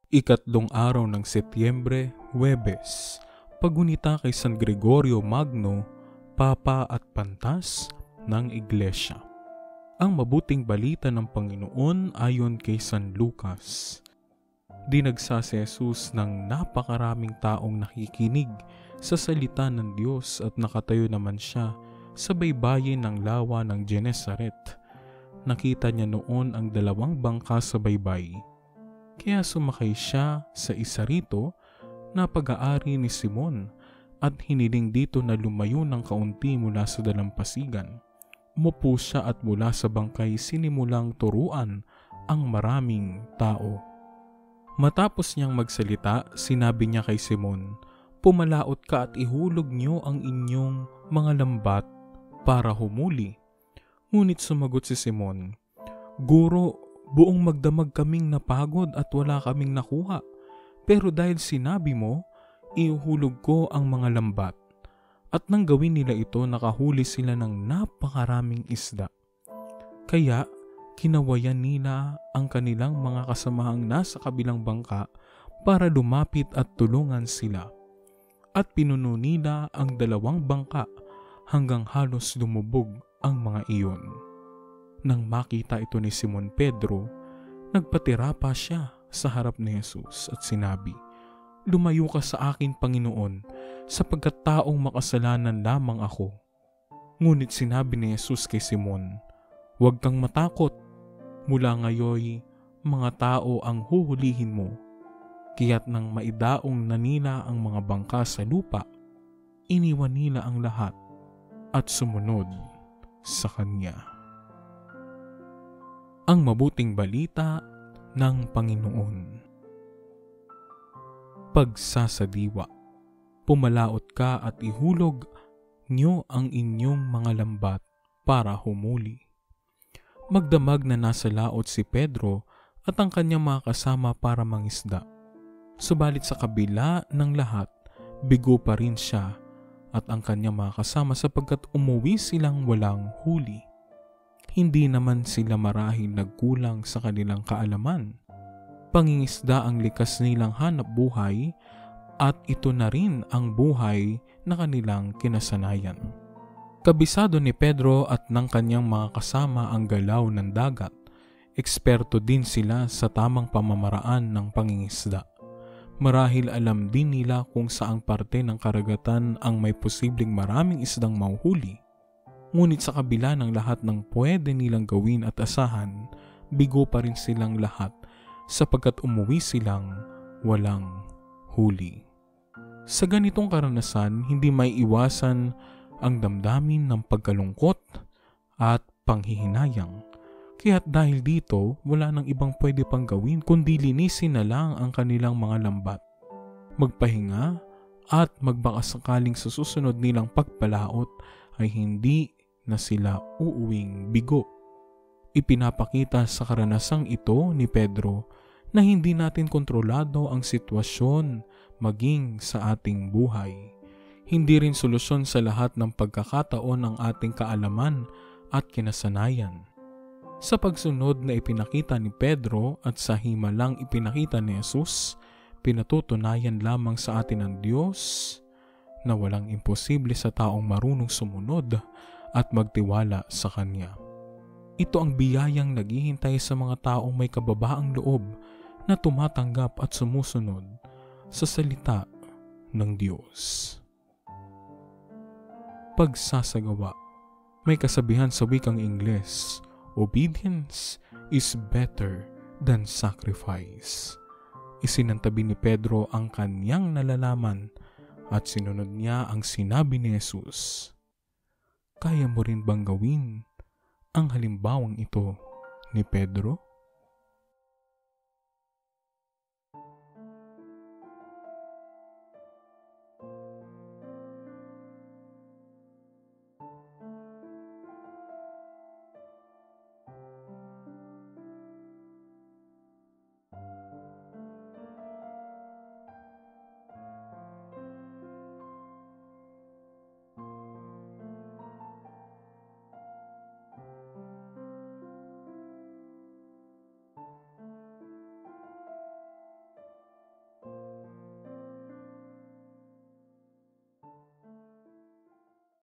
Ikatlong araw ng Setyembre, Huwebes, paggunita kay San Gregorio Magno, Papa at Pantas ng Iglesia. Ang mabuting balita ng Panginoon ayon kay San Lucas. Dinagsa si Jesus ng napakaraming taong nakikinig sa salita ng Diyos at nakatayo naman siya sa baybayin ng lawa ng Genesaret. Nakita niya noon ang dalawang bangka sa baybay. Kaya sumakay siya sa isa rito na pag-aari ni Simon at hiniling dito na lumayo ng kaunti mula sa dalampasigan. Umupo siya at mula sa bangkay sinimulang turuan ang maraming tao. Matapos niyang magsalita, sinabi niya kay Simon, "Pumalaot ka at ihulog niyo ang inyong mga lambat para humuli." Ngunit sumagot si Simon, "Guro, buong magdamag kaming napagod at wala kaming nakuha. Pero dahil sinabi mo, ihuhulog ko ang mga lambat." At nang gawin nila ito, nakahuli sila ng napakaraming isda. Kaya kinawayan nila ang kanilang mga kasamahang nasa kabilang bangka para lumapit at tulungan sila. At pinuno nila ang dalawang bangka hanggang halos lumubog ang mga iyon. Nang makita ito ni Simon Pedro, nagpatira pa siya sa harap ni Jesus at sinabi, "Lumayo ka sa akin, Panginoon, sapagkat taong makasalanan lamang ako." Ngunit sinabi ni Jesus kay Simon, "Huwag kang matakot. Mula ngayon, mga tao ang huhulihin mo." Kaya't nang maidaong na nila ang mga bangka sa lupa, iniwan nila ang lahat at sumunod sa Kanya. Ang mabuting balita ng Panginoon. Pagsasadiwa. Pumalaot ka at ihulog niyo ang inyong mga lambat para humuli. Magdamag na nasa laot si Pedro at ang kanyang mga kasama para mangisda. Subalit sa kabila ng lahat, bigo pa rin siya at ang kanyang mga kasama sapagkat umuwi silang walang huli. Hindi naman sila marahil nagkulang sa kanilang kaalaman. Pangingisda ang likas nilang hanap buhay at ito na rin ang buhay na kanilang kinasanayan. Kabisado ni Pedro at ng kanyang mga kasama ang galaw ng dagat. Eksperto din sila sa tamang pamamaraan ng pangingisda. Marahil alam din nila kung saang parte ng karagatan ang may posibleng maraming isdang mauhuli. Ngunit sa kabila ng lahat ng pwede nilang gawin at asahan, bigo pa rin silang lahat sapagkat umuwi silang walang huli. Sa ganitong karanasan, hindi may iwasan ang damdamin ng pagkalungkot at panghihinayang. Kaya't dahil dito, wala nang ibang pwede pang gawin kundi linisin na lang ang kanilang mga lambat. Magpahinga at magbakasakaling sa susunod nilang pagpalaot ay hindi na sila uuwing bigo. Ipinapakita sa karanasang ito ni Pedro na hindi natin kontrolado ang sitwasyon maging sa ating buhay. Hindi rin solusyon sa lahat ng pagkakataon ang ating kaalaman at kinasanayan. Sa pagsunod na ipinakita ni Pedro at sa himalang ipinakita ni Jesus, pinatutunayan lamang sa atin ng Diyos na walang imposible sa taong marunong sumunod at magtiwala sa Kanya. Ito ang biyayang naghihintay sa mga taong may kababaang loob na tumatanggap at sumusunod sa salita ng Diyos. Pagsasagawa. May kasabihan sa wikang Ingles, "Obedience is better than sacrifice." Isinantabi ni Pedro ang kanyang nalalaman at sinunod niya ang sinabi ni Jesus. Kaya mo rin bang gawin ang halimbawang ito ni Pedro?